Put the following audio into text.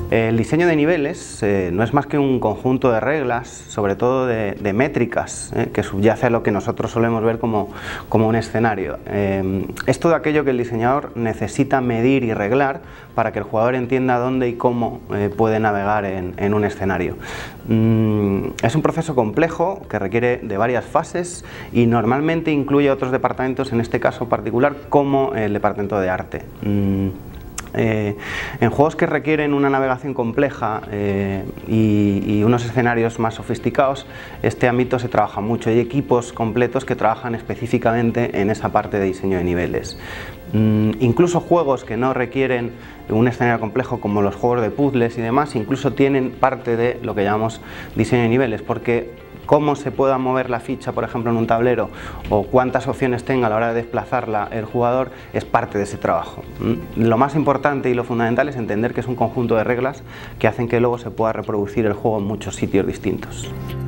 El diseño de niveles no es más que un conjunto de reglas, sobre todo de métricas, que subyace a lo que nosotros solemos ver como un escenario. Es todo aquello que el diseñador necesita medir y reglar para que el jugador entienda dónde y cómo puede navegar en un escenario. Es un proceso complejo que requiere de varias fases y normalmente incluye otros departamentos, en este caso particular, como el departamento de arte. En juegos que requieren una navegación compleja y unos escenarios más sofisticados, este ámbito se trabaja mucho. Hay equipos completos que trabajan específicamente en esa parte de diseño de niveles. Incluso juegos que no requieren un escenario complejo, como los juegos de puzzles y demás, incluso tienen parte de lo que llamamos diseño de niveles, porque cómo se pueda mover la ficha, por ejemplo, en un tablero, o cuántas opciones tenga a la hora de desplazarla el jugador, es parte de ese trabajo. Lo más importante y lo fundamental es entender que es un conjunto de reglas que hacen que luego se pueda reproducir el juego en muchos sitios distintos.